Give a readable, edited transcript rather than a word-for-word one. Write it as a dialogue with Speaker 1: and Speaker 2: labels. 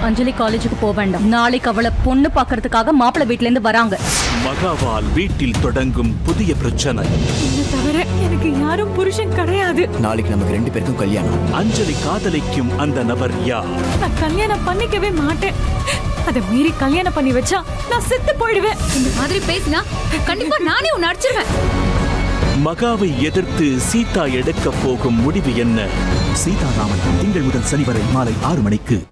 Speaker 1: அஞ்சலி காலேஜுக்கு போக வேண்டாம். நாளைக்கு அவளை பொண்ணு பாக்குறதுக்காக மாப்பிள்ளை வீட்ல இருந்து வராங்க.
Speaker 2: மகாவால் வீட்டில் தொடங்கும் புதிய பிரச்சனை.
Speaker 3: என்ன தவிர எனக்கு யாரும் புருஷன் கிடையாது.
Speaker 4: நாளைக்கு நமக்கு 2 பேருக்கும் கல்யாணம்.
Speaker 2: அஞ்சலி காதலிக்கும் அந்த நபர் யார்?
Speaker 3: நான் கல்யாணம் பண்ணிக்கவே மாட்டேன். அதை மீறி கல்யாணம் பண்ணி வச்சா நான் செத்து போயிடுவேன்.
Speaker 5: இந்த மாதிரி பேசினா கண்டிப்பா நானே உன்னை அடிச்சிருவேன்.
Speaker 2: மகாவை எதிர்த்து சீதா எடுக்க போகும் முடிவு என்ன?
Speaker 6: சீதாராமன் திங்கள் முதல் சனி வரை மாலை 6 மணிக்கு.